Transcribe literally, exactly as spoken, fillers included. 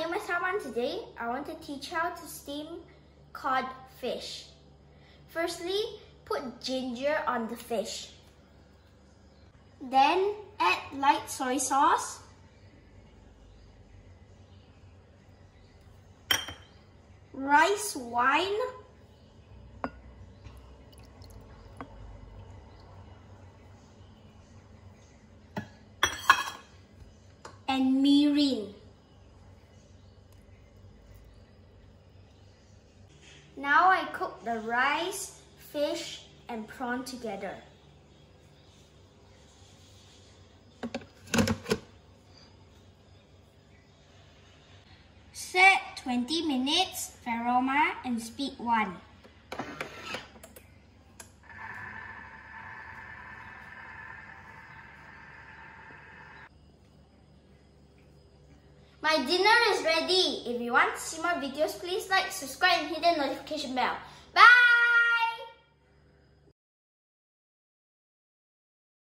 new Masaman today, I want to teach how to steam cod fish. Firstly, put ginger on the fish. Then add light soy sauce, rice wine, and mirin. Now I cook the rice, fish, and prawn together. Set twenty minutes, aroma, and speed one. My dinner is ready. If you want to see more videos, please like, subscribe, and hit the notification bell.